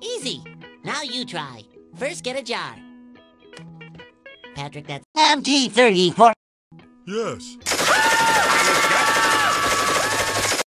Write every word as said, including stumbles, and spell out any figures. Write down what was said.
Easy. Now you try. First, get a jar. Patrick, that's M G thirty-four. Yes. You got